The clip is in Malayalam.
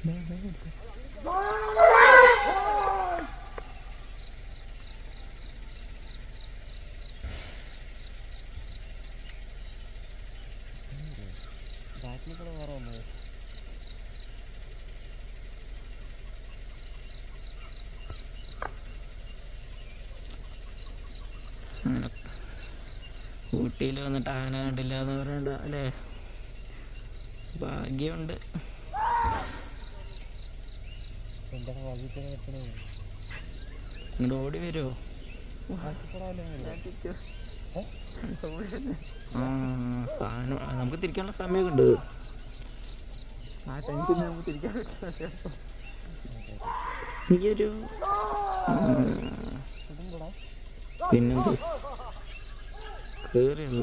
ഊട്ടിയിൽ വന്നിട്ട് ആന കണ്ടില്ല എന്ന് പറയണ്ട അല്ലേ? ഭാഗ്യമുണ്ട്. ഇങ്ങോട്ട് ഓടി വരുമോ? സാധനം നമുക്ക് തിരിക്കാനുള്ള സമയമൊക്കെ ഉണ്ട്. ആ ടെൻഷൻ നമുക്ക് തിരിക്കാൻ ഈയൊരു പിന്നെന്ത് കേറിയത്